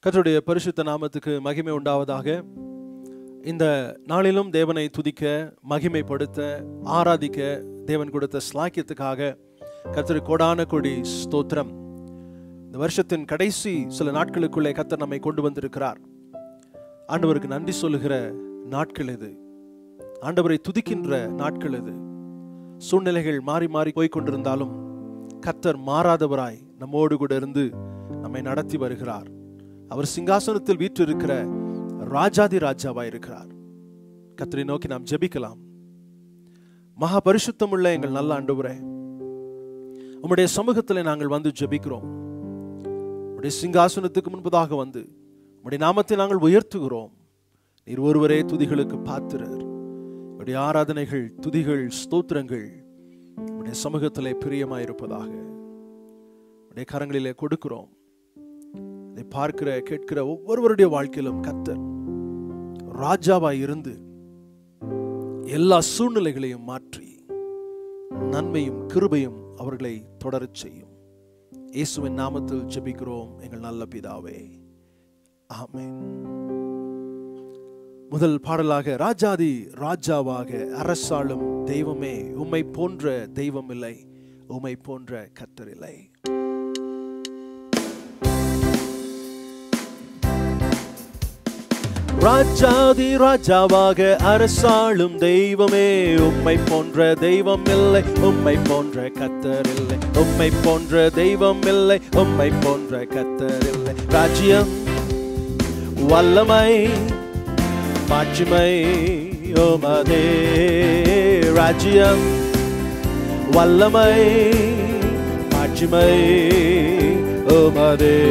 கர்த்தருடைய பரிசுத்த நாமத்துக்கு மகிமை உண்டாவதாக. இந்த நாளிலும் தேவனை துதிக்க, மகிமைப்படுத்த, ஆராதிக்க தேவன் கொடுத்த ஸ்லாக்கியத்துக்காக கர்த்தருக்கு கோடான கோடி ஸ்தோத்திரம். இந்த வருஷத்தின் கடைசி சில நாட்களுக்குள்ளே கர்த்தர் நம்மை கொண்டு வந்திருக்கிறார். ஆண்டவருக்கு நன்றி சொல்லுகிற நாட்கள் இது. ஆண்டவரை துதிக்கின்ற நாட்கள் இது. சூழ்நிலைகள் மாறி மாறி போய்கொண்டிருந்தாலும் கர்த்தர் மாறாதவராய் நம்மோடு கூட இருந்து நம்மை நடத்தி வருகிறார். அவர் சிங்காசனத்தில் வீற்றிருக்கிற ராஜாதி ராஜாவாய் இருக்கிறார். கர்த்தரை நோக்கி நாம் ஜெபிக்கலாம். மகா பரிசுத்தமுள்ள எங்கள் நல்ல ஆண்டவரே, உம்முடைய சமூகத்தில் நாங்கள் வந்து ஜெபிக்கிறோம். உம்முடைய சிங்காசனத்துக்கு முன்பதாக வந்து உம்முடைய நாமத்தை நாங்கள் உயர்த்துகிறோம். நீர் ஒருவரே துதிகளுக்கு பாத்திரர். உம்முடைய ஆராதனைகள், துதிகள், ஸ்தோத்திரங்கள் உம்முடைய சமூகத்திலே பிரியமாயிருப்பதாக உம்முடைய கரங்களிலே கொடுக்கிறோம். இதை பார்க்கிற கேட்கிற ஒவ்வொருவருடைய வாழ்க்கையிலும் கர்த்தர் ராஜாவாய் இருந்து எல்லா சூழ்நிலைகளையும் மாற்றி நன்மையும் கிருபையும் அவர்களை தொடரச் செய்யும். இயேசுவின் நாமத்தில் ஜெபிக்கிறோம் எங்கள் நல்ல பிதாவே, ஆமென். முதல் பாடலாக, ராஜாதி ராஜாவாக அரசாளும் தெய்வமே, உம்மை போன்ற தெய்வம் இல்லை, உம்மை போன்ற கர்த்தர் இல்லை. ராஜாதி ராஜாவாக அரசாளும் தெய்வமே, உம்மை போன்ற தெய்வம் இல்லை, உம்மை போன்ற கர்த்தர் இல்லை, உம்மை போன்ற தெய்வம் இல்லை, உம்மை போன்ற கர்த்தர் இல்லை. ராஜ்யம், வல்லமை, மாட்சிமை உமதே. ராஜ்யம், வல்லமை, மாட்சிமை உமதே.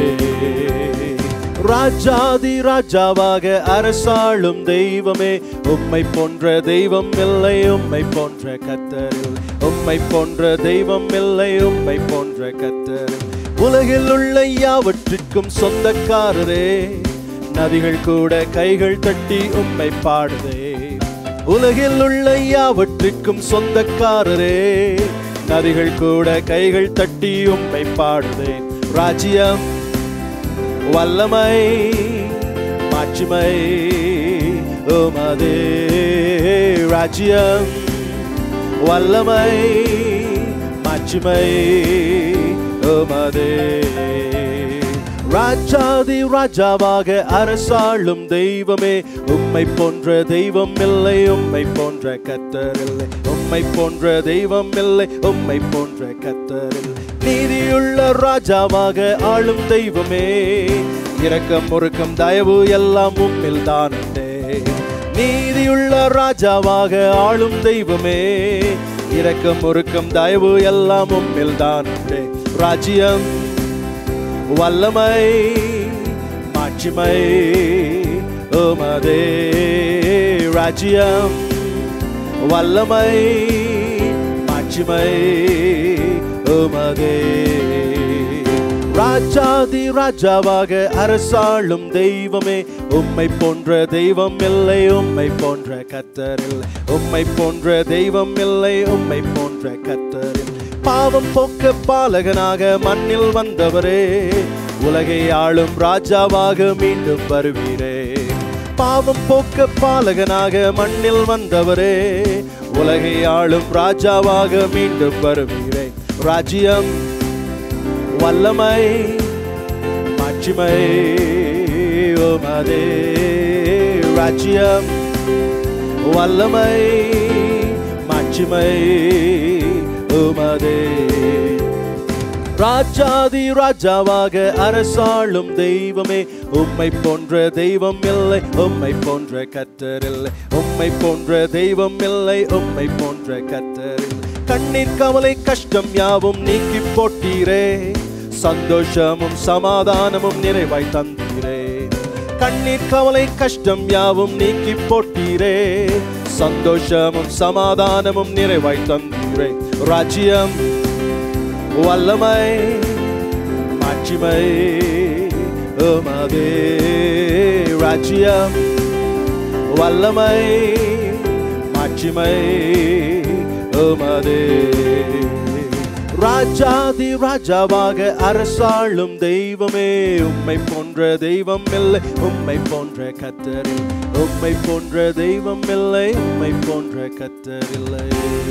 ராஜாதி ராஜாவாக அரசாளும் தெய்வமே, உம்மை போன்ற தெய்வம் இல்லை, உம்மை போன்ற கர்த்தர் இல்லை, உம்மை போன்ற தெய்வம் இல்லை, உம்மை போன்ற கர்த்தர் இல்லை. உலகில் உள்ள யாவற்றிற்கும் சொந்தக்காரரே, நதிகள் கூட கைகள் தட்டி உம்மை பாடுதே. உலகில் உள்ள யாவற்றிற்கும் சொந்தக்காரரே, நதிகள் கூட கைகள் தட்டி உம்மை பாடுதே. ராஜ்யம், வல்லமை, மாட்சிமை உமதே. ராஜ்யம், வல்லமை, மாட்சிமை உமதே. ராஜாதி ராஜாவாக அரசாளும் தெய்வமே, உம்மை போன்ற தெய்வம் இல்லை, உம்மை போன்ற கர்த்தர் இல்லை, உம்மை போன்ற தெய்வம் இல்லை, உம்மை போன்ற கர்த்தர் இல்லை. நீதியுள்ள ராஜாவாக ஆளும் தெய்வமே, இரக்கம், முறுக்கம், தயவு எல்லாம் உம்மில் தானே. நீதியுள்ள ராஜாவாக ஆளும் தெய்வமே, இரக்கம், முறுக்கம், தயவு எல்லாம் உம்மில் தானே. ராஜ்யம், வல்லமை, மாட்சிமை உமதே. ராஜ்யம், வல்லமை, மாட்சிமை உமதே. ராஜாதி ராஜாவாக அரசாளும் தெய்வமே, உம்மை போன்ற தெய்வம் இல்லை, உம்மை போன்ற கர்த்தர் இல்லை, உம்மை போன்ற தெய்வம் இல்லை, உம்மை போன்ற கர்த்தர் இல்லை. பாவம் போக்க பாலகனாக மண்ணில் வந்தவரே, உலகை ஆளும் ராஜாவாக மீண்டும் வருவீரே. பாவம் போக்க பாலகனாக மண்ணில் வந்தவரே, உலகை ஆளும் ராஜாவாக மீண்டும் வருவீரே. ராஜ்யம், வல்லமை, மாட்சிமை உமதே. ராஜ்யம், வல்லமை, மாட்சிமை உமதே. ராஜாதி ராஜாவாக அரசாளும் தெய்வமே, உம்மை போன்ற தெய்வம் இல்லை, உம்மை போன்ற கர்த்தர் இல்லை, உம்மை போன்ற தெய்வம் இல்லை, உம்மை போன்ற கர்த்தர் இல்லை. கண்ணீர், கவலை, கஷ்டம் யாவும் நீக்கி போட்டீரே, சந்தோஷமும் சமாதானமும் நிறைவாய் தந்தீரே. கண்ணீர், கவலை, கஷ்டம் யாவும் நீக்கி போட்டீரே, சந்தோஷமும் சமாதானமும் நிறைவாய் தந்தீரே. ராஜ்யம், வல்லமை, மாட்சிமை உமதே. ராஜ்யம், வல்லமை, மாட்சிமை உமதே. ராஜாதி ராஜாவாக அரசாளும் தெய்வமே, உம்மை போன்ற தெய்வம் இல்லை, உம்மை போன்ற கர்த்தர் இல்லை. உம்மை போன்ற தெய்வம் இல்லை, உம்மை போன்ற கர்த்தர் இல்லை.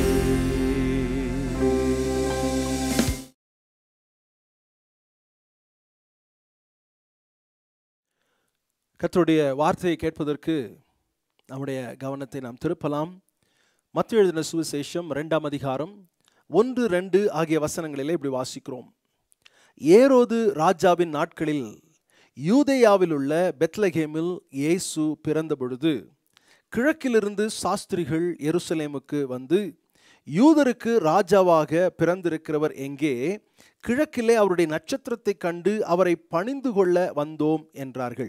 கர்த்தருடைய வார்த்தையை கேட்பதற்கு நம்முடைய கவனத்தை நாம் திருப்பலாம். மத்தேயு எழுதின சுவிசேஷம் 2ஆம் அதிகாரம் 1, 2 ஆகிய வசனங்களிலே இப்படி வாசிக்கிறோம். ஏரோது ராஜாவின் நாட்களில் யூதேயாவில் உள்ள பெத்லகேமில் இயேசு பிறந்த பொழுது கிழக்கிலிருந்து சாஸ்திரிகள் எருசலேமுக்கு வந்து, யூதருக்கு ராஜாவாக பிறந்திருக்கிறவர் எங்கே? கிழக்கிலே அவருடைய நட்சத்திரத்தை கண்டு அவரை பணிந்து கொள்ள வந்தோம் என்றார்கள்.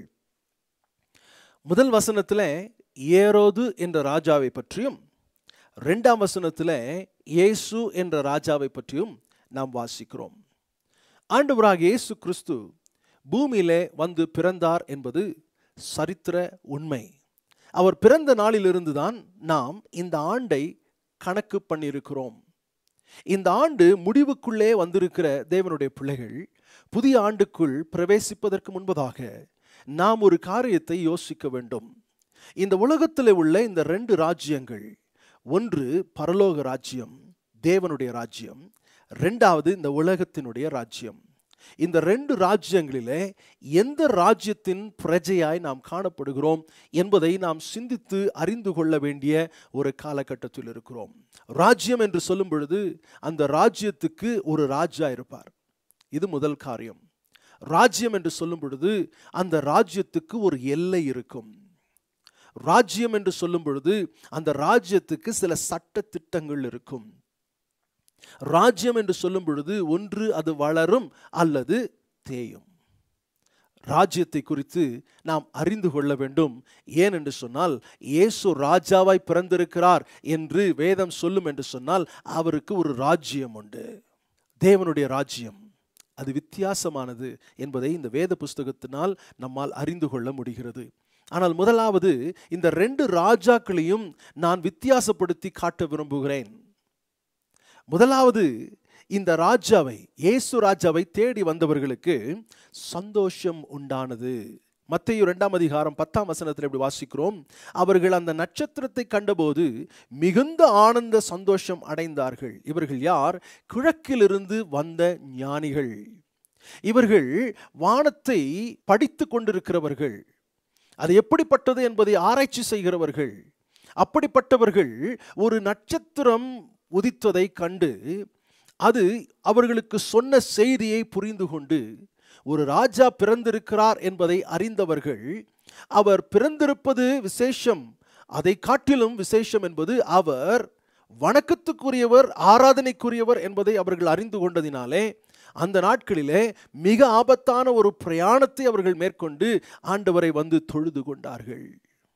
முதல் வசனத்தில் ஏரோது என்ற ராஜாவை பற்றியும், 2ஆம் வசனத்தில் இயேசு என்ற ராஜாவை பற்றியும் நாம் வாசிக்கிறோம். ஆண்டவராகிய இயேசு கிறிஸ்து பூமியிலே வந்து பிறந்தார் என்பது சரித்திர உண்மை. அவர் பிறந்த நாளிலிருந்து தான் நாம் இந்த ஆண்டை கணக்கு பண்ணியிருக்கிறோம். இந்த ஆண்டு முடிவுக்குள்ளே வந்திருக்கிற தேவனுடைய பிள்ளைகள் புதிய ஆண்டுக்குள் பிரவேசிப்பதற்கு முன்பதாக நாம் ஒரு காரியத்தை யோசிக்க வேண்டும். இந்த உலகத்தில் உள்ள இந்த 2 ராஜ்யங்கள், ஒன்று பரலோக ராஜ்யம், தேவனுடைய ராஜ்யம், 2வது இந்த உலகத்தினுடைய ராஜ்யம். இந்த 2 ராஜ்யங்களிலே எந்த ராஜ்யத்தின் பிரஜையாய் நாம் காணப்படுகிறோம் என்பதை நாம் சிந்தித்து அறிந்து கொள்ள வேண்டிய ஒரு காலகட்டத்தில் இருக்கிறோம். ராஜ்யம் என்று சொல்லும் பொழுது அந்த ராஜ்யத்துக்கு ஒரு ராஜா இருப்பார். இது முதல் காரியம். ராஜ்யம் என்று சொல்லும் பொழுது அந்த ராஜ்யத்துக்கு ஒரு எல்லை இருக்கும். ராஜ்யம் என்று சொல்லும் பொழுது அந்த ராஜ்யத்துக்கு சில சட்ட திட்டங்கள் இருக்கும். ராஜ்யம் என்று சொல்லும் பொழுது ஒன்று அது வளரும் அல்லது தேயும். ராஜ்யத்தை குறித்து நாம் அறிந்து கொள்ள வேண்டும். ஏன் என்று சொன்னால், இயேசு ராஜாவாய் பிறந்திருக்கிறார் என்று வேதம் சொல்லும் என்று சொன்னால் அவருக்கு ஒரு ராஜ்யம் உண்டு. தேவனுடைய ராஜ்யம் அது வித்தியாசமானது என்பதை இந்த வேத புஸ்தகத்தினால் நம்மால் அறிந்து கொள்ள முடிகிறது. ஆனால் முதலாவது இந்த 2 ராஜாக்களையும் நான் வித்தியாசப்படுத்தி காட்ட விரும்புகிறேன். முதலாவது, இந்த ராஜாவை, இயேசு ராஜாவை தேடி வந்தவர்களுக்கு சந்தோஷம் உண்டானது. மத்தேயு 2ஆம் அதிகாரம் 10ஆம் வசனத்தில் இப்படி வாசிக்கிறோம். அவர்கள் அந்த நட்சத்திரத்தை கண்டபோது மிகுந்த ஆனந்த சந்தோஷம் அடைந்தார்கள். இவர்கள் யார்? கிழக்கிலிருந்து வந்த ஞானிகள். இவர்கள் வானத்தை படித்து கொண்டிருக்கிறவர்கள், அது எப்படிப்பட்டது என்பதை ஆராய்ச்சி செய்கிறவர்கள். அப்படிப்பட்டவர்கள் ஒரு நட்சத்திரம் உதித்ததை கண்டு அது அவர்களுக்கு சொன்ன செய்தியை புரிந்து கொண்டு ஒரு ராஜா பிறந்திருக்கிறார் என்பதை அறிந்தவர்கள். அவர் பிறந்திருப்பது விசேஷம், அதை காட்டிலும் விசேஷம் என்பது அவர் வணக்கத்துக்குரியவர், ஆராதனைக்குரியவர் என்பதை அவர்கள் அறிந்து கொண்டதினாலே அந்த நாட்களிலே மிக ஆபத்தான ஒரு பிரயாணத்தை அவர்கள் மேற்கொண்டு ஆண்டவரை வந்து தொழுது கொண்டார்கள்.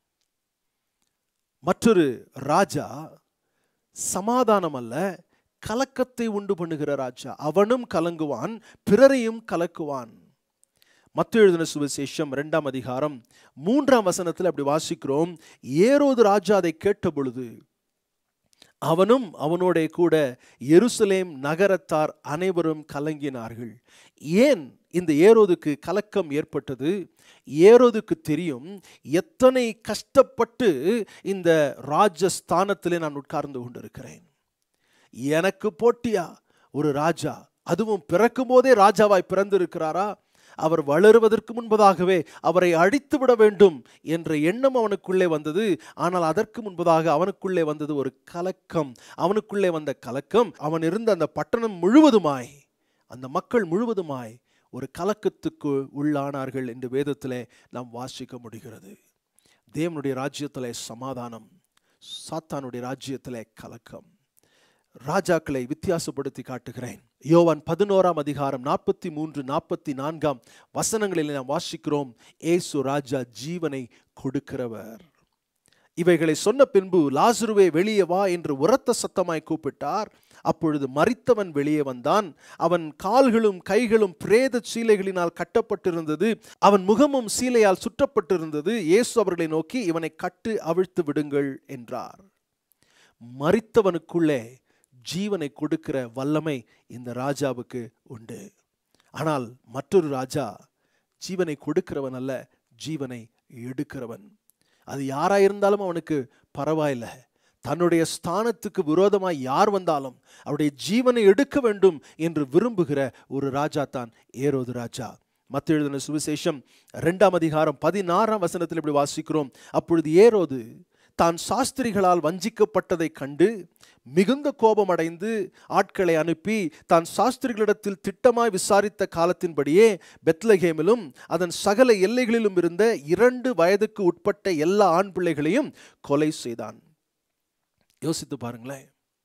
மற்றொரு ராஜா சமாதானம் அல்ல, கலக்கத்தை உண்டு பண்ணுகிற ராஜா. அவனும் கலங்குவான், பிறரையும் கலக்குவான். மத்தேயு எழுதின சுவிசேஷம் 2ஆம் அதிகாரம் 3ஆம் வசனத்தில் அப்படி வாசிக்கிறோம். ஏரோது ராஜா அதை கேட்ட பொழுது அவனும் அவனோட கூட எருசலேம் நகரத்தார் அனைவரும் கலங்கினார்கள். ஏன் இந்த ஏரோதுக்கு கலக்கம் ஏற்பட்டது? ஏரோதுக்கு தெரியும் எத்தனை கஷ்டப்பட்டு இந்த ராஜஸ்தானத்திலே நான் உட்கார்ந்து கொண்டிருக்கிறேன். எனக்கு போட்டியா ஒரு ராஜா, அதுவும் பிறக்கும் போதே ராஜாவாய் பிறந்திருக்கிறாரா? அவர் வளருவதற்கு முன்பதாகவே அவரை அழித்து விட வேண்டும் என்ற எண்ணம் அவனுக்குள்ளே வந்தது. ஆனால் அதற்கு முன்பதாக அவனுக்குள்ளே வந்தது ஒரு கலக்கம். அவனுக்குள்ளே வந்த கலக்கம் அவன் இருந்த அந்த பட்டணம் முழுவதுமாய், அந்த மக்கள் முழுவதுமாய் ஒரு கலக்கத்துக்கு உள்ளானார்கள் என்று வேதத்திலே நாம் வாசிக்க முடிகிறது. தேவனுடைய ராஜ்யத்திலே சமாதானம், சாத்தானுடைய ராஜ்யத்திலே கலக்கம். ராஜாக்களை வித்தியாசப்படுத்தி காட்டுகிறேன். யோவான் 11ஆம் அதிகாரம் 43, 44 வசனங்களில் நாம் வாசிக்கிறோம். இயேசு ராஜா ஜீவனை கொடுக்கிறவர். இவைகளை சொன்ன பின்பு லாசருவே வெளியே வா என்று உரத்த சத்தமாய் கூப்பிட்டார். அப்பொழுது மரித்தவன் வெளியே வந்தான். அவன் கால்களும் கைகளும் பிரேத சீலைகளினால் கட்டப்பட்டிருந்தது, அவன் முகமும் சீலையால் சுற்றப்பட்டிருந்தது. இயேசு அவர்களை நோக்கி, இவனை கட்டு அவிழ்த்து விடுங்கள் என்றார். மரித்தவனுக்குள்ளே ஜீவனை கொடுக்கிற வல்லமை இந்த ராஜாவுக்கு உண்டு. ஆனால் மற்றொரு ராஜா ஜீவனை கொடுக்கிறவன் அல்ல, ஜீவனை எடுக்கிறவன். அது யாராயிருந்தாலும் அவனுக்கு பரவாயில்லை. தன்னுடைய ஸ்தானத்துக்கு விரோதமாய் யார் வந்தாலும் அவருடைய ஜீவனை எடுக்க வேண்டும் என்று விரும்புகிற ஒரு ராஜா தான் ஏரோது ராஜா. மத்தேயு எழுதின சுவிசேஷம் 2ஆம் அதிகாரம் 16ஆம் வசனத்தில் இப்படி வாசிக்கிறோம். அப்பொழுது ஏரோது தான் சாஸ்திரிகளால் வஞ்சிக்கப்பட்டதை கண்டு மிகுந்த கோபமடைந்து ஆட்களை அனுப்பி தான் சாஸ்திரிகளிடத்தில் திட்டமாய் விசாரித்த காலத்தின்படியே பெத்லகேமிலும் அதன் சகல எல்லைகளிலும் இருந்த 2 வயதுக்கு உட்பட்ட எல்லா ஆண் பிள்ளைகளையும் கொலை செய்தான். யோசித்து பாருங்களேன்.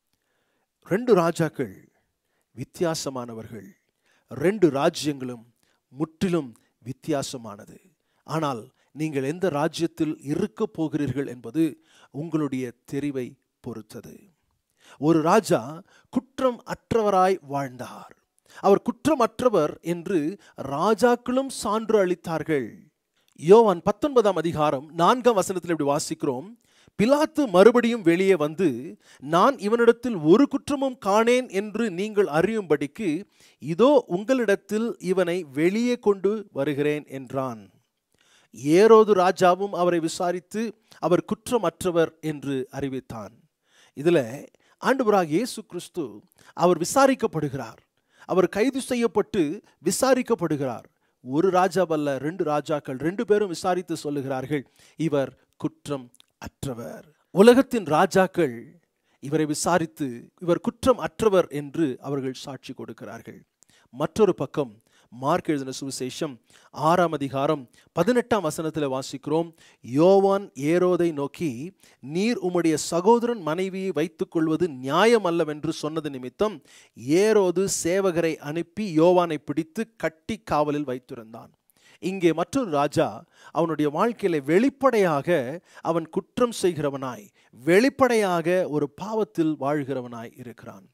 2 ராஜாக்கள் வித்தியாசமானவர்கள். 2 ராஜ்யங்களும் முற்றிலும் வித்தியாசமானது. ஆனால் நீங்கள் எந்த ராஜ்யத்தில் இருக்க போகிறீர்கள் என்பது உங்களுடைய தெரிவை பொறுத்தது. ஒரு ராஜா குற்றம் அற்றவராய் வாழ்ந்தார். அவர் குற்றமற்றவர் என்று ராஜாக்களும் சான்று அளித்தார்கள். யோவான் 19ஆம் அதிகாரம் 4ஆம் வசனத்தில் இப்படி வாசிக்கிறோம். பிலாத்து மறுபடியும் வெளியே வந்து, நான் இவனிடத்தில் ஒரு குற்றமும் காணேன் என்று நீங்கள் அறியும்படிக்கு இதோ உங்களிடத்தில் இவனை வெளியே கொண்டு வருகிறேன் என்றான். ஏரோது ராஜாவும் அவரை விசாரித்து அவர் குற்றமற்றவர் என்று அறிவித்தான். இதுல ஆண்டவராகிய இயேசு கிறிஸ்து அவர் விசாரிக்கப்படுகிறார். அவர் கைது செய்யப்பட்டு விசாரிக்கப்படுகிறார். ஒரு ராஜாவல்ல, 2 ராஜாக்கள், 2 பேரும் விசாரித்து சொல்லுகிறார்கள், இவர் குற்றம் அற்றவர். உலகத்தின் ராஜாக்கள் இவரை விசாரித்து இவர் குற்றம் அற்றவர் என்று அவர்கள் சாட்சி கொடுக்கிறார்கள். மற்றொரு பக்கம் மார்க் எழுதின சுவிசேஷம் 6ஆம் அதிகாரம் 18ஆம் வசனத்தில் வாசிக்கிறோம். யோவான் ஏரோதை நோக்கி, நீர் உம்முடைய சகோதரன் மனைவியை வைத்துக் கொள்வது நியாயம் அல்லவென்று சொன்னது நிமித்தம் ஏரோது சேவகரை அனுப்பி யோவானை பிடித்து கட்டி காவலில் வைத்திருந்தான். இங்கே மற்றொரு ராஜா அவனுடைய வாழ்க்கையில வெளிப்படையாக அவன் குற்றம் செய்கிறவனாய், வெளிப்படையாக ஒரு பாவத்தில் வாழ்கிறவனாய் இருக்கிறான்.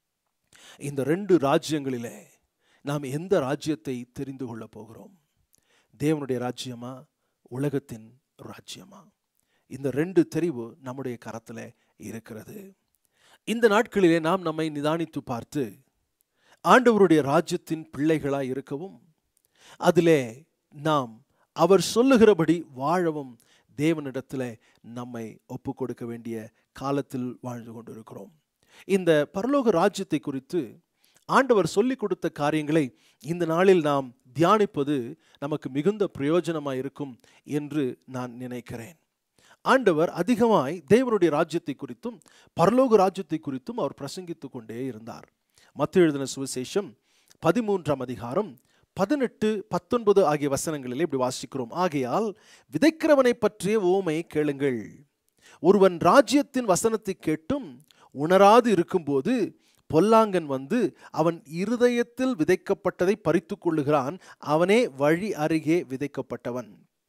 இந்த 2 ராஜ்யங்களிலே நாம் எந்த ராஜ்யத்தை தெரிந்து கொள்ள போகிறோம்? தேவனுடைய ராஜ்யமா, உலகத்தின் ராஜ்யமா? இந்த 2 தெரிவு நம்முடைய கரத்தில் இருக்கிறது. இந்த நாட்களிலே நாம் நம்மை நிதானித்து பார்த்து ஆண்டவருடைய ராஜ்யத்தின் பிள்ளைகளாய் இருக்கவும், அதிலே நாம் அவர் சொல்லுகிறபடி வாழவும் தேவனிடத்தில் நம்மை ஒப்பு கொடுக்க வேண்டிய காலத்தில் வாழ்ந்து கொண்டிருக்கிறோம். இந்த பரலோக ராஜ்யத்தை குறித்து ஆண்டவர் சொல்லிக் கொடுத்த காரியங்களை இந்த நாளில் நாம் தியானிப்பது நமக்கு மிகுந்த பிரயோஜனமாய் இருக்கும் என்று நான் நினைக்கிறேன். ஆண்டவர் அதிகமாய் தேவனுடைய ராஜ்யத்தை குறித்தும் பரலோக ராஜ்யத்தை குறித்தும் அவர் பிரசங்கித்துக் கொண்டே இருந்தார். மத்தேயு எழுதின சுவிசேஷம் 13ஆம் அதிகாரம் 18, 19 ஆகிய வசனங்களில் இப்படி வாசிக்கிறோம். ஆகையால் விதைக்கிறவனை பற்றிய உவமையை கேளுங்கள். ஒருவன் ராஜ்யத்தின் வசனத்தை கேட்டும் உணராது இருக்கும்போது பொல்லாங்கன் வந்து அவன் இருதயத்தில் விதைக்கப்பட்டதை பறித்து கொள்ளுகிறான். அவனே வழி அருகே விதைக்கப்பட்டவன்.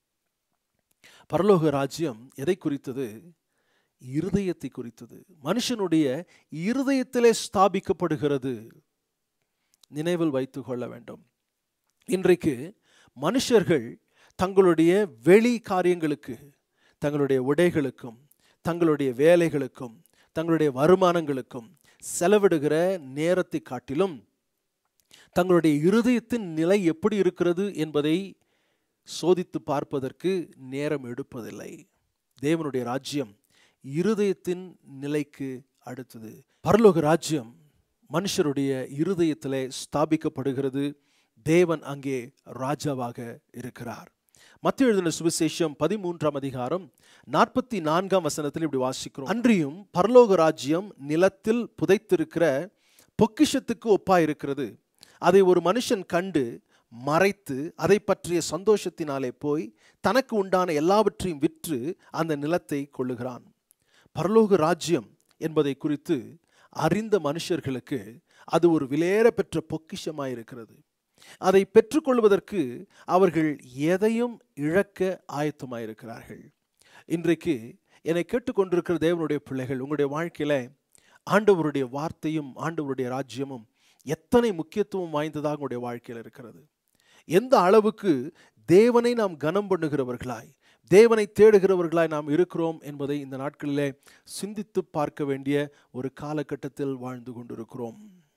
பரலோக ராஜ்யம் எதை குறித்தது? இருதயத்தை குறித்தது. மனுஷனுடைய இருதயத்திலே ஸ்தாபிக்கப்படுகிறது. நினைவில் வைத்துக் கொள்ள வேண்டும். இன்றைக்கு மனுஷர்கள் தங்களுடைய வெளி காரியங்களுக்கு, தங்களுடைய உடைகளுக்கும், தங்களுடைய வேலைகளுக்கும், தங்களுடைய வருமானங்களுக்கும் செலவிடுகிற நேரத்தை காட்டிலும் தங்களுடைய இருதயத்தின் நிலை எப்படி இருக்கிறது என்பதை சோதித்து பார்ப்பதற்கு நேரம் எடுப்பதில்லை. தேவனுடைய ராஜ்யம் இருதயத்தின் நிலைக்கு அடுத்தது. பரலோக ராஜ்யம் மனுஷருடைய இருதயத்திலே ஸ்தாபிக்கப்படுகிறது. தேவன் அங்கே ராஜாவாக இருக்கிறார். மத்தேயு எழுதின சுவிசேஷம் 13ஆம் அதிகாரம் 44ஆம் வசனத்தில் இப்படி வாசிக்கிறோம். அன்றியும் பரலோக ராஜ்யம் நிலத்தில் புதைத்திருக்கிற பொக்கிஷத்துக்கு ஒப்பாயிருக்கிறது. அதை ஒரு மனுஷன் கண்டு மறைத்து அதை பற்றிய சந்தோஷத்தினாலே போய் தனக்கு உண்டான எல்லாவற்றையும் விற்று அந்த நிலத்தை கொள்ளுகிறான். பரலோக ராஜ்யம் என்பதை குறித்து அறிந்த மனுஷர்களுக்கு அது ஒரு விலையேற பெற்ற பொக்கிஷமாயிருக்கிறது. அதை பெற்றுக்கொள்வதற்கு அவர்கள் எதையும் இழக்க ஆயத்தமாயிருக்கிறார்கள். இன்றைக்கு என்னை கேட்டுக்கொண்டிருக்கிற தேவனுடைய பிள்ளைகள், உங்களுடைய வாழ்க்கையில ஆண்டவருடைய வார்த்தையும் ஆண்டவருடைய ராஜ்யமும் எத்தனை முக்கியத்துவம் வாய்ந்ததாக உங்களுடைய வாழ்க்கையில் இருக்கிறது. எந்த அளவுக்கு தேவனை நாம் கனம் பண்ணுகிறவர்களாய், தேவனை தேடுகிறவர்களாய் நாம் இருக்கிறோம் என்பதை இந்த நாட்களிலே சிந்தித்து பார்க்க வேண்டிய ஒரு காலகட்டத்தில் வாழ்ந்து கொண்டிருக்கிறோம்.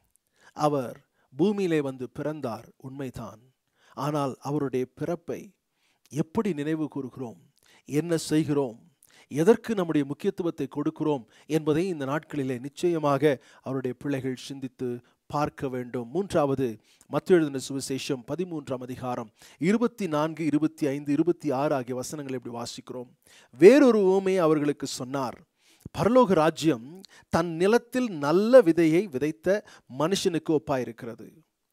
அவர் பூமியிலே வந்து பிறந்தார், உண்மைதான். ஆனால் அவருடைய பிறப்பை எப்படி நினைவு கூறுகிறோம், என்ன செய்கிறோம், எதற்கு நம்முடைய முக்கியத்துவத்தை கொடுக்கிறோம் என்பதை இந்த நாட்களிலே நிச்சயமாக அவருடைய பிள்ளைகள் சிந்தித்து பார்க்க வேண்டும். மூன்றாவது, மத்தேயு எழுதின சுவிசேஷம் 13ஆம் அதிகாரம் 24, 25, 26 ஆகிய வசனங்களை இப்படி வாசிக்கிறோம். வேறொரு உவமையை அவர்களுக்கு சொன்னார். பரலோக ராஜ்யம் தன் நிலத்தில் நல்ல விதையை விதைத்த மனுஷனுக்கு ஒப்பாயிருக்கிறது.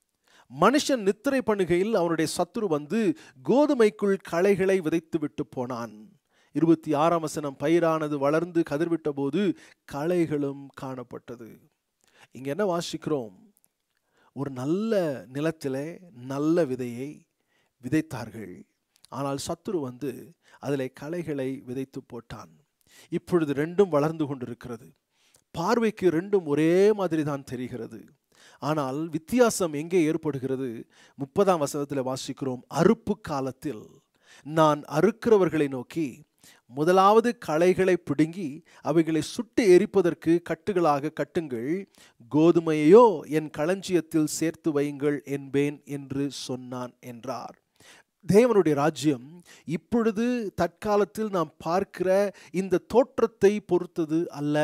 மனுஷன் நித்திரை பண்ணுகையில் அவனுடைய சத்துரு வந்து கோதுமைக்குள் களைகளை விதைத்து விட்டு போனான். 26ஆம் வசனம், பயிரானது வளர்ந்து கதிர்விட்ட போது களைகளும் காணப்பட்டது. இங்க என்ன வாசிக்கிறோம்? ஒரு நல்ல நிலத்திலே நல்ல விதையை விதைத்தார்கள். ஆனால் சத்துரு வந்து அதிலே களைகளை விதைத்து போட்டான். இப்பொழுது ரெண்டும் வளர்ந்து கொண்டிருக்கிறது. பார்வைக்கு ரெண்டும் ஒரே மாதிரி தான் தெரிகிறது. ஆனால் வித்தியாசம் எங்கே ஏற்படுகிறது? 30ஆம் வசனத்தில் வாசிக்கிறோம், அறுப்பு காலத்தில் நான் அறுக்கிறவர்களை நோக்கி முதலாவது களைகளை பிடுங்கி அவைகளை சுட்டு எரிப்பதற்கு கட்டுகளாக கட்டுங்கள், கோதுமையோ என் களஞ்சியத்தில் சேர்த்து வையுங்கள் என்பேன் என்று சொன்னான் என்றார். தேவனுடைய ராஜ்யம் இப்பொழுது தற்காலத்தில் நாம் பார்க்கிற இந்த தோற்றத்தை பொறுத்தது அல்ல,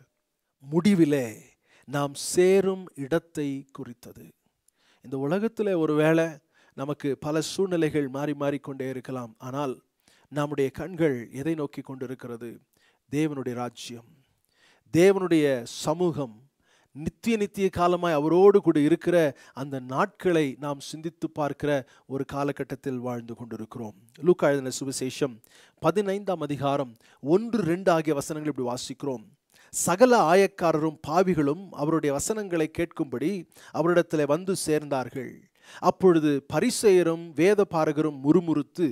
முடிவிலே நாம் சேரும் இடத்தை குறித்தது. இந்த உலகத்தில் ஒருவேளை நமக்கு பல சூழ்நிலைகள் மாறி மாறிக்கொண்டே இருக்கலாம். ஆனால் நம்முடைய கண்கள் எதை நோக்கி கொண்டிருக்கிறது? தேவனுடைய ராஜ்யம், தேவனுடைய சமூகம், நித்திய காலமாய் அவரோடு கூட இருக்கிற அந்த நாட்களை நாம் சிந்தித்து பார்க்கிற ஒரு காலகட்டத்தில் வாழ்ந்து கொண்டிருக்கிறோம். லூக்கா எழுதின சுவிசேஷம் 15ஆம் அதிகாரம் 1, 2 ஆகிய வசனங்கள் இப்படி வாசிக்கிறோம். சகல ஆயக்காரரும் பாவிகளும் அவருடைய வசனங்களை கேட்கும்படி அவரிடத்தில் வந்து சேர்ந்தார்கள். அப்பொழுது பரிசேயரும் வேத பாரகரும் முறுமுறுத்து,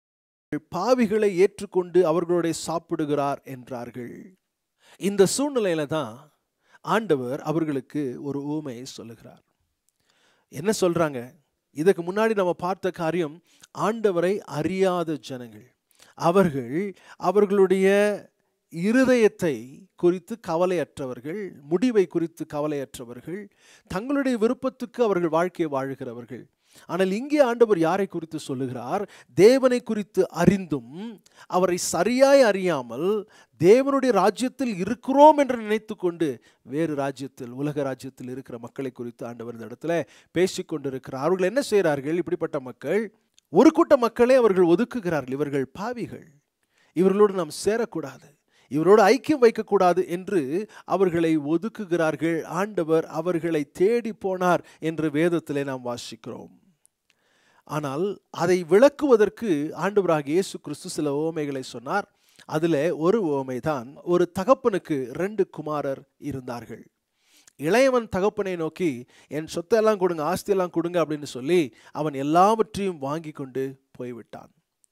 பாவிகளை ஏற்றுக்கொண்டு அவர்களோட சாப்பிடுகிறார் என்றார்கள். இந்த சூழ்நிலையில தான் ஆண்டவர் அவர்களுக்கு ஒரு உவமையை சொல்லுகிறார். என்ன சொல்றாங்க? இதுக்கு முன்னாடி நம்ம பார்த்த காரியம், ஆண்டவரை அறியாத ஜனங்கள், அவர்கள் அவர்களுடைய இருதயத்தை குறித்து கவலையற்றவர்கள், முடிவை குறித்து கவலையற்றவர்கள், தங்களுடைய விருப்பத்துக்கு அவர்கள் வாழ்க்கையை வாழ்கிறவர்கள். ஆனால் இங்கே ஆண்டவர் யாரை குறித்து சொல்லுகிறார்? தேவனை குறித்து அறிந்தும் அவரை சரியாய் அறியாமல் தேவனுடைய ராஜ்யத்தில் இருக்கிறோம் என்று நினைத்து கொண்டு வேறு ராஜ்யத்தில், உலக ராஜ்யத்தில் இருக்கிற மக்களை குறித்து ஆண்டவர் இந்த இடத்துல பேசிக்கொண்டிருக்கிறார். அவர்கள் என்ன செய்கிறார்கள்? இப்படிப்பட்ட மக்கள், ஒரு கூட்ட மக்களை அவர்கள் ஒதுக்குகிறார்கள். இவர்கள் பாவிகள், இவர்களோடு நாம் சேரக்கூடாது, இவரோடு ஐக்கியம் வைக்கக்கூடாது என்று அவர்களை ஒதுக்குகிறார்கள். ஆண்டவர் அவர்களை தேடி போனார் என்று வேதத்திலே நாம் வாசிக்கிறோம். ஆனால் அதை விளக்குவதற்கு ஆண்டவராகிய இயேசு கிறிஸ்து சில உவமைகளை சொன்னார். அதில் ஒரு உவமை தான், ஒரு தகப்பனுக்கு 2 குமாரர் இருந்தார்கள். இளையவன் தகப்பனை நோக்கி, என் சொத்தையெல்லாம் கொடுங்க, ஆஸ்தியெல்லாம் கொடுங்க அப்படின்னு சொல்லி அவன் எல்லாவற்றையும் வாங்கி கொண்டு போய்விட்டான்.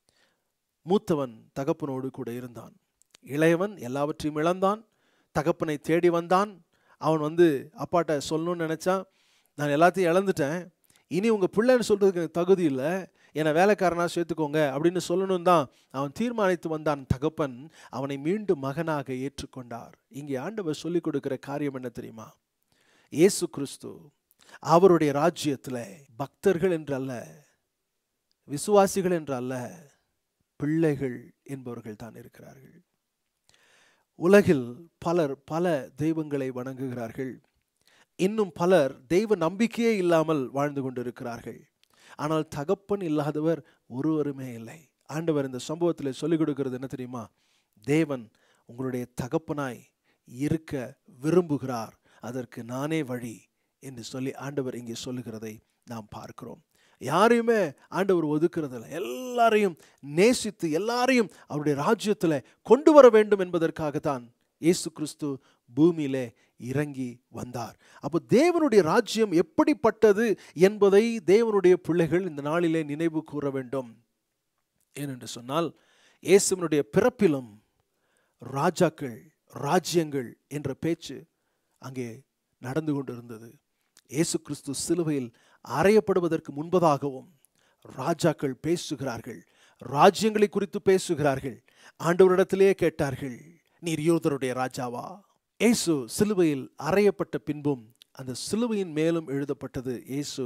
மூத்தவன் தகப்பனோடு கூட இருந்தான். இளையவன் எல்லாவற்றையும் இழந்தான், தகப்பனை தேடி வந்தான். அவன் வந்து அப்பாட்ட சொல்லணும்னு நினச்சான், நான் எல்லாத்தையும் இழந்துட்டேன், இனி உங்கள் பிள்ளைன்னு சொல்கிறதுக்கு எனக்கு தகுதி இல்லை, என்னை வேலைக்காரனாக சேர்த்துக்கோங்க அப்படின்னு சொல்லணும் தான் அவன் தீர்மானித்து வந்தான். தகப்பன் அவனை மீண்டும் மகனாக ஏற்றுக்கொண்டார். இங்கே ஆண்டவர் சொல்லிக் கொடுக்கிற காரியம் என்ன தெரியுமா? இயேசு கிறிஸ்து அவருடைய ராஜ்யத்தில் பக்தர்கள் என்று அல்ல, விசுவாசிகள் என்று அல்ல, பிள்ளைகள் என்பவர்கள் தான் இருக்கிறார்கள். உலகில் பலர் பல தெய்வங்களை வணங்குகிறார்கள். இன்னும் பலர் தெய்வ நம்பிக்கையே இல்லாமல் வாழ்ந்து கொண்டிருக்கிறார்கள். ஆனால் தகப்பன் இல்லாதவர் ஒருவருமே இல்லை. ஆண்டவர் இந்த சம்பவத்தில் சொல்லிக் கொடுக்கிறது என்ன தெரியுமா? தேவன் உங்களுடைய தகப்பனாய் இருக்க விரும்புகிறார், அதற்கு நானே வழி என்று சொல்லி ஆண்டவர் இங்கே சொல்லுகிறதை நாம் பார்க்கிறோம். யாரையுமே ஆண்டவர் ஒதுக்குறதில்லை, எல்லாரையும் நேசித்து எல்லாரையும் அவருடைய ராஜ்யத்தில் கொண்டு வர வேண்டும் என்பதற்காகத்தான் இயேசு கிறிஸ்து பூமியிலே இறங்கி வந்தார். அப்போ தேவனுடைய ராஜ்யம் எப்படிப்பட்டது என்பதை தேவனுடைய பிள்ளைகள் இந்த நாளிலே நினைவு கூற வேண்டும். ஏனென்று சொன்னால், இயேசுவினுடைய பிறப்பிலும் ராஜாக்கள், ராஜ்யங்கள் என்ற பேச்சு அங்கே நடந்து கொண்டிருந்தது. இயேசு கிறிஸ்து சிலுவையில் அறையப்படுவதற்கு முன்பதாகவும் ராஜாக்கள் பேசுகிறார்கள், ராஜ்யங்களை குறித்து பேசுகிறார்கள். ஆண்டவரிடத்திலே கேட்டார்கள், நீர் யூதருடைய ராஜாவா? இயேசு சிலுவையில் அறையப்பட்ட பின்பும் அந்த சிலுவையின் மேலும் எழுதப்பட்டது, இயேசு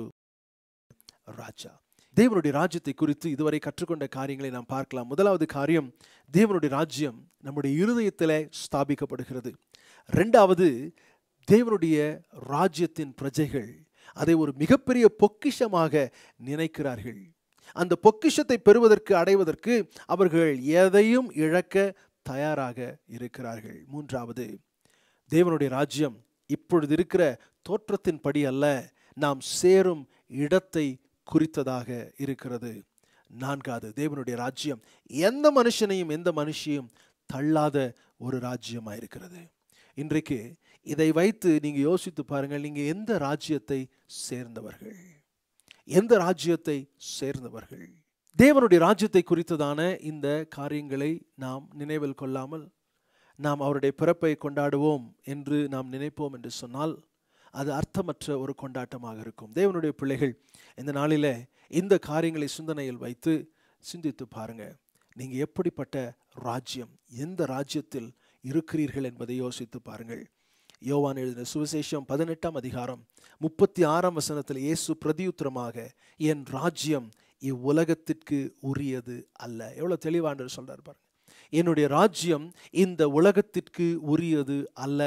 ராஜா. தேவனுடைய ராஜ்யத்தை குறித்து இதுவரை கற்றுக்கொண்ட காரியங்களை நாம் பார்க்கலாம். முதலாவது காரியம், தேவனுடைய ராஜ்யம் நம்முடைய இருதயத்திலே ஸ்தாபிக்கப்படுகிறது. இரண்டாவது, தேவனுடைய ராஜ்யத்தின் பிரஜைகள் அதை ஒரு மிகப்பெரிய பொக்கிஷமாக நினைக்கிறார்கள். அந்த பொக்கிஷத்தை பெறுவதற்கு, அடைவதற்கு அவர்கள் எதையும் இழக்க தயாராக இருக்கிறார்கள். மூன்றாவது, தேவனுடைய ராஜ்யம் இப்பொழுது இருக்கிற தோற்றத்தின்படி அல்ல, நாம் சேரும் இடத்தை குறித்ததாக இருக்கிறது. நான்காவது, தேவனுடைய ராஜ்யம் எந்த மனுஷனையும் எந்த மனுஷியும் தள்ளாத ஒரு ராஜ்யமாக இருக்கிறது. இன்றைக்கு இதை வைத்து நீங்க யோசித்து பாருங்கள், நீங்க எந்த ராஜ்யத்தை சேர்ந்தவர்கள்? எந்த ராஜ்யத்தை சேர்ந்தவர்கள்? தேவனுடைய ராஜ்யத்தை குறித்ததான இந்த காரியங்களை நாம் நினைவில் கொள்ளாமல் நாம் அவருடைய பிறப்பை கொண்டாடுவோம் என்று நாம் நினைப்போம் என்று சொன்னால் அது அர்த்தமற்ற ஒரு கொண்டாட்டமாக இருக்கும். தேவனுடைய பிள்ளைகள், இந்த நாளில் இந்த காரியங்களை சிந்தனையில் வைத்து சிந்தித்து பாருங்க. நீங்க எப்படிப்பட்ட ராஜ்யம், எந்த ராஜ்யத்தில் இருக்கிறீர்கள் என்பதை யோசித்து பாருங்கள். யோவான் எழுதின சுவிசேஷம் 18ஆம் அதிகாரம் 36ஆம் வசனத்தில் இயேசு பிரதியுத்தரமாக, என் ராஜ்யம் இவ்வுலகத்திற்கு உரியது அல்ல. எவ்வளவு தெளிவான சொல்றார் பாருங்க. என்னுடைய ராஜ்யம் இந்த உலகத்திற்கு உரியது அல்ல.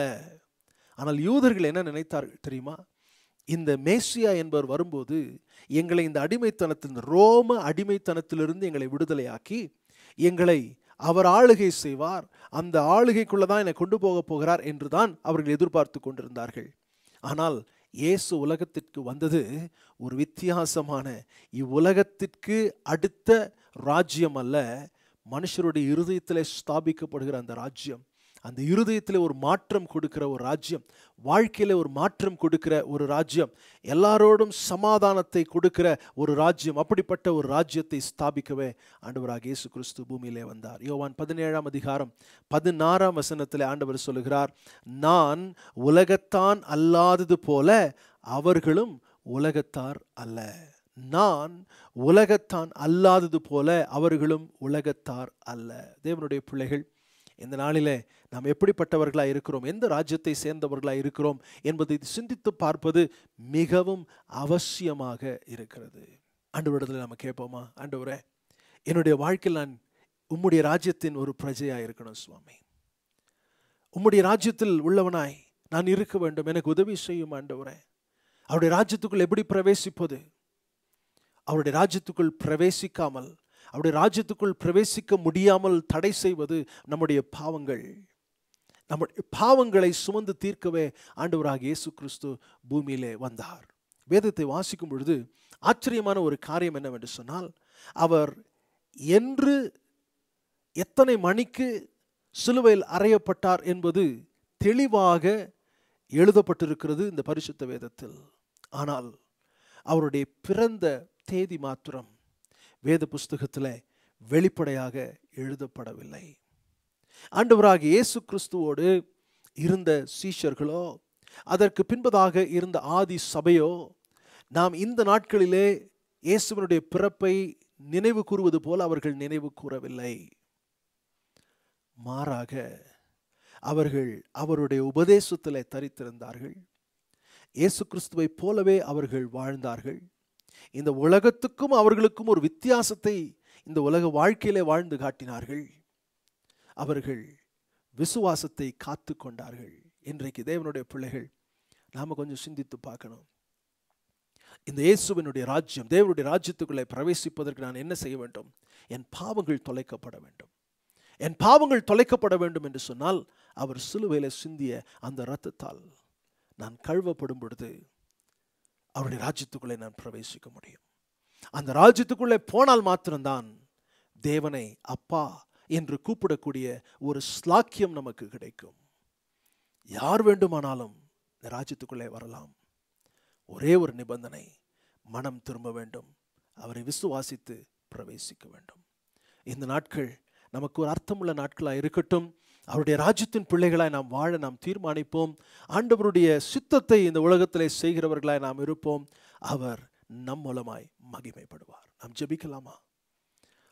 ஆனால் யூதர்கள் என்ன நினைத்தார்கள் தெரியுமா? இந்த மேசியா என்பவர் வரும்போது எங்களை இந்த அடிமைத்தனத்தின், ரோம அடிமைத்தனத்திலிருந்து எங்களை விடுதலையாக்கி எங்களை அவர் ஆளுகை செய்வார், அந்த ஆளுகைக்குள்ளதான் என்னை கொண்டு போக போகிறார் என்றுதான் அவர்கள் எதிர்பார்த்து கொண்டிருந்தார்கள். ஆனால் இயேசு உலகத்திற்கு வந்தது ஒரு வித்தியாசமான, இவ்வுலகத்திற்கு அடுத்த ராஜ்யம் அல்ல, மனுஷருடைய இருதயத்திலே ஸ்தாபிக்கப்படுகிற அந்த ராஜ்யம், அந்த இருதயத்தில் ஒரு மாற்றம் கொடுக்கிற ஒரு ராஜ்யம், வாழ்க்கையில ஒரு மாற்றம் கொடுக்கிற ஒரு ராஜ்யம், எல்லாரோடும் சமாதானத்தை கொடுக்கிற ஒரு ராஜ்யம். அப்படிப்பட்ட ஒரு ராஜ்யத்தை ஸ்தாபிக்கவே ஆண்டவராக இயேசு கிறிஸ்து பூமியிலே வந்தார். யோவான் 17ஆம் அதிகாரம் 16ஆம் வசனத்திலே ஆண்டவர் சொல்லுகிறார், நான் உலகத்தான் அல்லாதது போல அவர்களும் உலகத்தார் அல்ல. நான் உலகத்தான் அல்லாதது போல அவர்களும் உலகத்தார் அல்ல. தேவனுடைய பிள்ளைகள், இந்த நாளிலே நாம் எப்படிப்பட்டவர்களாக இருக்கிறோம், எந்த ராஜ்யத்தை சேர்ந்தவர்களாக இருக்கிறோம் என்பதை சிந்தித்து பார்ப்பது மிகவும் அவசியமாக இருக்கிறது. ஆண்டவரிடத்தில் நம்ம கேட்போமா, ஆண்டவரே, என்னுடைய வாழ்க்கையில் நான் உம்முடைய ராஜ்யத்தின் ஒரு பிரஜையாக இருக்கணும் சுவாமி, உம்முடைய ராஜ்யத்தில் உள்ளவனாய் நான் இருக்க வேண்டும், எனக்கு உதவி செய்யும் ஆண்டவரே. அவருடைய ராஜ்யத்துக்குள் எப்படி பிரவேசிப்பது? அவருடைய ராஜ்யத்துக்குள் பிரவேசிக்காமல், அவருடைய ராஜ்யத்துக்குள் பிரவேசிக்க முடியாமல் தடை செய்வது நம்முடைய பாவங்கள். நம்முடைய பாவங்களை சுமந்து தீர்க்கவே ஆண்டவராக இயேசு கிறிஸ்து பூமியிலே வந்தார். வேதத்தை வாசிக்கும் பொழுது ஆச்சரியமான ஒரு காரியம் என்னவென்று சொன்னால், அவர் என்று எத்தனை மணிக்கு சிலுவையில் அறையப்பட்டார் என்பது தெளிவாக எழுதப்பட்டிருக்கிறது இந்த பரிசுத்த வேதத்தில். ஆனால் அவருடைய பிறந்த தேதி மாத்திரம் வேத புஸ்தகத்தில் வெளிப்படையாக எழுதப்படவில்லை. ஆண்டவராக இயேசு கிறிஸ்துவோடு இருந்த சீஷர்களோ, அதற்கு பின்பதாக இருந்த ஆதி சபையோ, நாம் இந்த நாட்களிலே இயேசுவினுடைய பிறப்பை நினைவு கூறுவது போல அவர்கள் நினைவு கூறவில்லை. மாறாக அவர்கள் அவருடைய உபதேசத்திலே தரித்திருந்தார்கள். இயேசு கிறிஸ்துவை போலவே அவர்கள் வாழ்ந்தார்கள். இந்த உலகத்துக்கும் அவர்களுக்கும் ஒரு வித்தியாசத்தை இந்த உலக வாழ்க்கையிலே வாழ்ந்து காட்டினார்கள். அவர்கள் விசுவாசத்தை காத்து கொண்டார்கள். இன்றைக்கு தேவனுடைய பிள்ளைகள், நாம கொஞ்சம் சிந்தித்து பார்க்கணும். இந்த இயேசுவினுடைய ராஜ்யம், தேவனுடைய ராஜ்யத்துக்குள்ளே பிரவேசிப்பதற்கு நான் என்ன செய்ய வேண்டும்? என் பாவங்கள் தொலைக்கப்பட வேண்டும். என் பாவங்கள் தொலைக்கப்பட வேண்டும் என்று சொன்னால், அவர் சிலுவையிலே சிந்திய அந்த இரத்தத்தால் நான் கழுவப்படும் பொழுது அவருடைய ராஜ்யத்துக்குள்ளே நான் பிரவேசிக்க முடியும். அந்த ராஜ்யத்துக்குள்ளே போனால் மாத்திரம்தான் தேவனை அப்பா என்று கூப்பிடக்கூடிய ஒரு ஸ்லாக்கியம் நமக்கு கிடைக்கும். யார் வேண்டுமானாலும் இந்த ராஜ்யத்துக்குள்ளே வரலாம். ஒரே ஒரு நிபந்தனை, மனம் திரும்ப வேண்டும், அவரை விசுவாசித்து பிரவேசிக்க வேண்டும். இந்த நாட்கள் நமக்கு ஒரு அர்த்தமுள்ள நாட்களாக இருக்கட்டும். அவருடைய ராஜ்யத்தின் பிள்ளைகளாய் நாம் வாழ நாம் தீர்மானிப்போம். ஆண்டவருடைய சித்தத்தை இந்த உலகத்திலே செய்கிறவர்களாய் நாம் இருப்போம். அவர் நம் மூலமாய் மகிமைப்படுவார். நாம் ஜெபிக்கலாமா?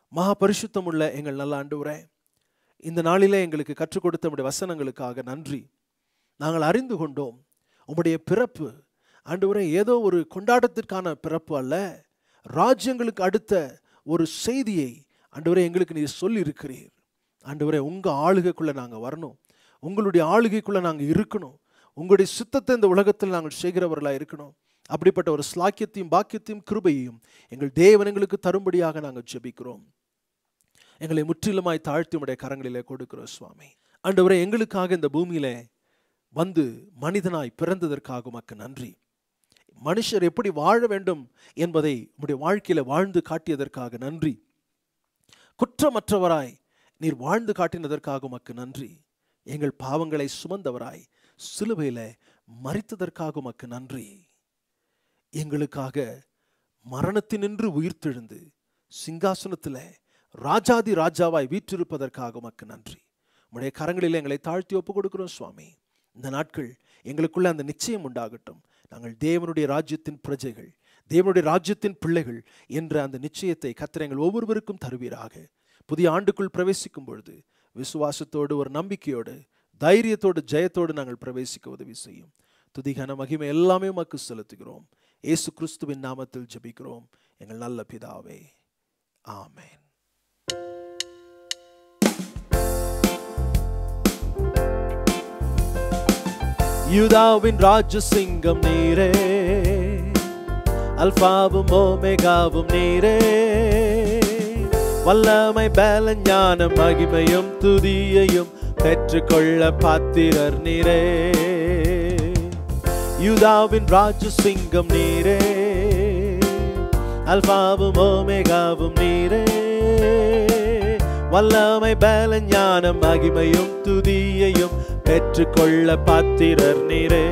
மகா பரிசுத்தமுள்ள எங்கள் நல்ல ஆண்டவரே, இந்த நாளிலே எங்களுக்கு கற்றுக் கொடுத்த உம்முடைய வசனங்களுக்காக நன்றி. நாங்கள் அறிந்து கொண்டோம் உம்முடைய பிறப்பு ஆண்டவரே ஏதோ ஒரு கொண்டாட்டத்திற்கான பிறப்பு அல்ல, ராஜ்யங்களுக்கு அடுத்த ஒரு செய்தியை ஆண்டவரே எங்களுக்கு நீர் சொல்லி இருக்கிறீர். ஆண்டவரே, உங்க ஆளுகைக்குள்ள நாங்கள் வரணும், உங்களுடைய ஆளுகைக்குள்ள நாங்கள் இருக்கணும், உங்களுடைய சித்தத்தை இந்த உலகத்தில் நாங்கள் செய்கிறவர்களாக இருக்கணும். அப்படிப்பட்ட ஒரு ஸ்லாக்கியத்தையும் பாக்கியத்தையும் கிருபையையும் எங்கள் தேவன் எங்களுக்கு தரும்படியாக நாங்கள் ஜெபிக்கிறோம். எங்களை முற்றிலுமாய் தாழ்த்தி உடைய கரங்களிலே கொடுக்கிறோம் சுவாமி. ஆண்டவரே, எங்களுக்காக இந்த பூமியிலே வந்து மனிதனாய் பிறந்ததற்காக உமக்கு நன்றி. மனுஷர் எப்படி வாழ வேண்டும் என்பதை உம்முடைய வாழ்க்கையில வாழ்ந்து காட்டியதற்காக நன்றி. குற்றமற்றவராய் நீர் வாழ்ந்து காட்டினதற்காக உமக்கு நன்றி. எங்கள் பாவங்களை சுமந்தவராய் சிலுவையில மரித்ததற்காக உமக்கு நன்றி. எங்களுக்காக மரணத்தினின்று உயிர்த்தெழுந்து சிங்காசனத்தில் ராஜாதி ராஜாவாய் வீற்றிருப்பதற்காக உமக்கு நன்றி. உம்முடைய கரங்களில் எங்களை தாழ்த்தி ஒப்பு கொடுக்கிறோம் சுவாமி. இந்த நாட்கள் எங்களுக்குள்ள அந்த நிச்சயம் உண்டாகட்டும், நாங்கள் தேவனுடைய ராஜ்யத்தின் பிரஜைகள், தேவனுடைய ராஜ்யத்தின் பிள்ளைகள் என்ற அந்த நிச்சயத்தை கர்த்தர் எங்கள் ஒவ்வொருவருக்கும் தருவீராக. புதிய ஆண்டுக்குள் பிரவேசிக்கும் பொழுது விசுவாசத்தோடு, ஒரு நம்பிக்கையோடு, தைரியத்தோடு, ஜெயத்தோடு நாங்கள் பிரவேசிக்க உதவி செய்யும். துதிகன மகிமை எல்லாமே உமக்கு செலுத்துகிறோம். இயேசு கிறிஸ்துவின் நாமத்தில் ஜெபிக்கிறோம் எங்கள் நல்ல பிதாவே, ஆமென். யூதாவின் ராஜசிங்கம் நீரே, அல்பாவும் ஓமேகாவும் நீரே, வல்லமை பலன் ஞானம் மகிமையும் துதியையும் பெற்றுக்கொள்ள பாத்திரர் நீரே. யூதாவின் ராஜசிங்கம் நீரே, அல்பாவும் ஓமேகாவும் நீரே, வல்லமை பலன் ஞானம் மகிமையும் துதியையும் பெற்றுக்கொள்ள பாத்திரர் நீரே.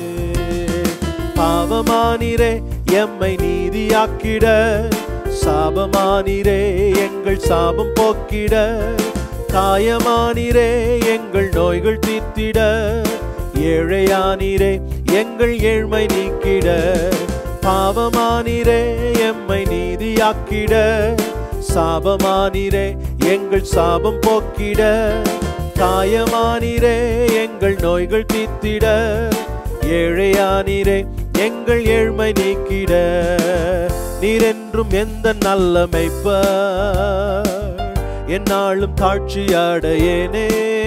பாவமானீரே எம்மை நீதியாக்கிட, சாபமானீரே எங்கள் சாபம் போக்கிட, காயமானீரே எங்கள் நோய்கள் தீர்த்திட, ஏழையானீரே எங்கள் ஏழ்மை நீக்கிட. பாவமானீரே எம்மை நீதியாக்கிட, சாபமானீரே எங்கள் சாபம் போக்கிட, காயமானீரே எங்கள் நோய்கள் தீர்த்திட, ஏழையானீரே எங்கள் ஏழ்மை நீக்கிட. நீரென்றும் எந்த நல்ல மேய்ப்பர், என்னாலும் தாழ்ச்சி அடையேனே.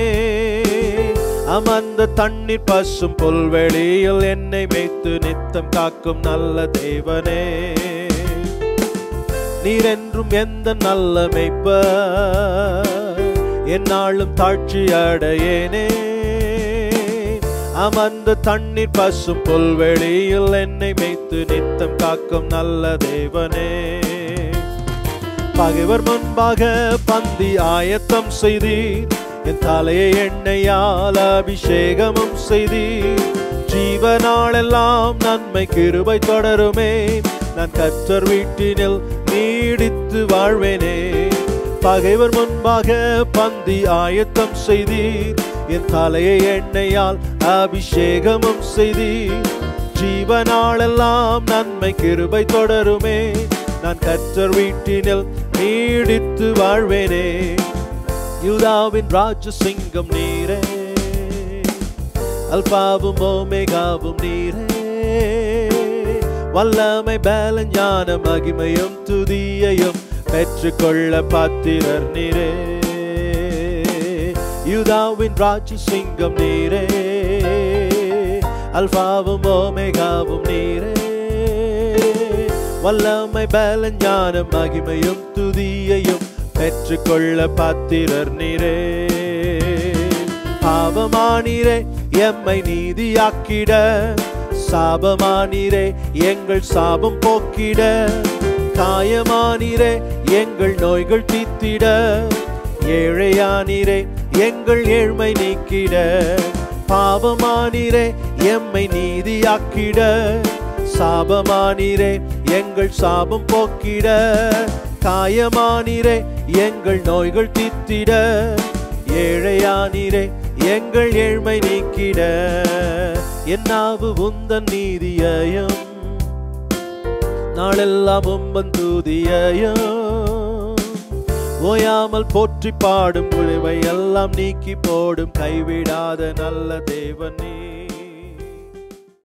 அமர்ந்த தண்ணீர் பசும் புல்வெளியில் என்னை மேய்த்து நித்தம் காக்கும் நல்ல தேவனே. நீரென்றும் எந்த நல்ல மேய்ப்பர், என்னாலும் தாழ்ச்சி அடையேனே. அமர்ந்த தண்ணீர் பசும் புல்வெளியில் என்னை மேய்த்து நித்தம் காக்கும் நல்ல தேவனே. பகைவர் முன்பாக பந்தி ஆயத்தம் செய்தீர், என் தலையை எண்ணெயால் அபிஷேகமும் செய்தீர். ஜீவனாளெல்லாம் நன்மை கிருபை தொடருமே, நான் கர்த்தர் வீட்டினில் நீடித்து வாழ்வேனே. பகைவர் முன்பாக பந்தி ஆயத்தம் செய்தீர், என் தலையை எண்ணெயால் அபிஷேகமும் செய்தீர். ஜீவனாளெல்லாம் நன்மை கிருபை தொடருமே, நான் கர்த்தர் வீட்டினில் நீடித்து வாழ்வேனே. யூதாவின் ராஜசிங்கம் நீரே, அல்பாவும் ஓமேகாவும் நீரே, வல்லமை பலன் ஞானம் மகிமையும் துதியையும் பெற்றுக்கொள்ள பாத்திரர் நீரே. யூதாவின் ராஜசிங்கம் நீரே, அல்பாவும் ஓமேகாவும் நீரே, வல்லமை பலன் ஞானம் மகிமையும் துதியையும் பெற்றுக்கொள்ள பாத்திரர் நீரே. பாவமானீரே எம்மை நீதியாக்கிட, சாபமானீரே எங்கள் சாபம் போக்கிட, காயமானீரே எங்கள் நோய்கள் தீர்த்திட, ஏழையானீரே எங்கள் ஏழ்மை நீக்கிட. பாவமானீரே எம்மை நீதியாக்கிட, சாபமானீரே எங்கள் சாபம் போக்கிட, காயமானீரே எங்கள் நோய்கள் தீர்த்திட, ஏழையானீரே எங்கள் ஏழ்மை நீக்கிட. என்னாவு உந்தன் நீதியையும் நாளெல்லாம் உம்பன் துதியையும் ஓயாமல் போற்றி பாடும் குறைவை எல்லாம் நீக்கி போடும் கைவிடாத நல்ல தேவன் நீர்.